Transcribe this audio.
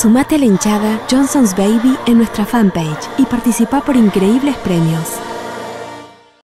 Sumate a la hinchada Johnson's Baby en nuestra fanpage y participa por increíbles premios.